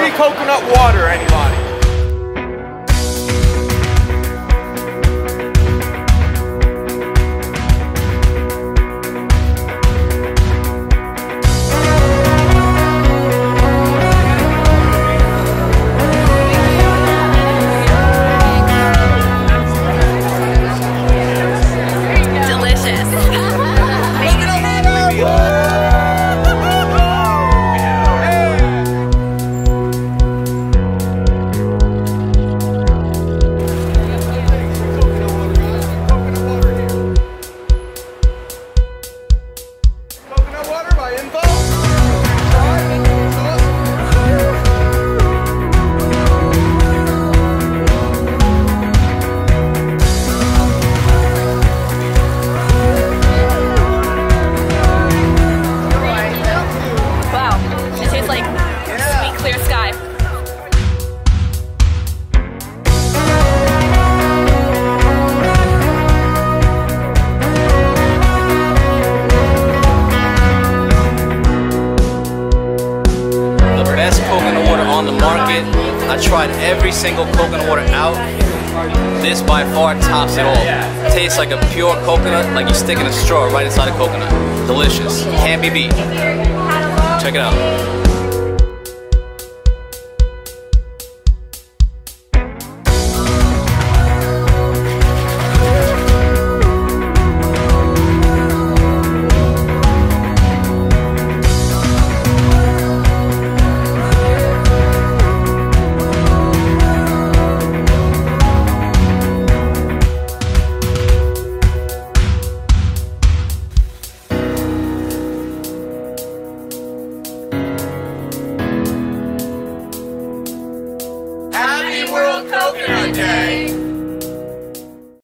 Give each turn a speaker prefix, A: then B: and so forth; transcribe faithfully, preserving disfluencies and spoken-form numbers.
A: free coconut water, anybody? Invo.
B: Wow, it tastes like sweet, clear sky.
C: Best coconut water on the market. I tried every single coconut water out. This by far tops it all. Tastes like a pure coconut, like you're sticking a straw right inside a coconut. Delicious. Can't be beat. Check it out.
A: Happy World Coconut Day!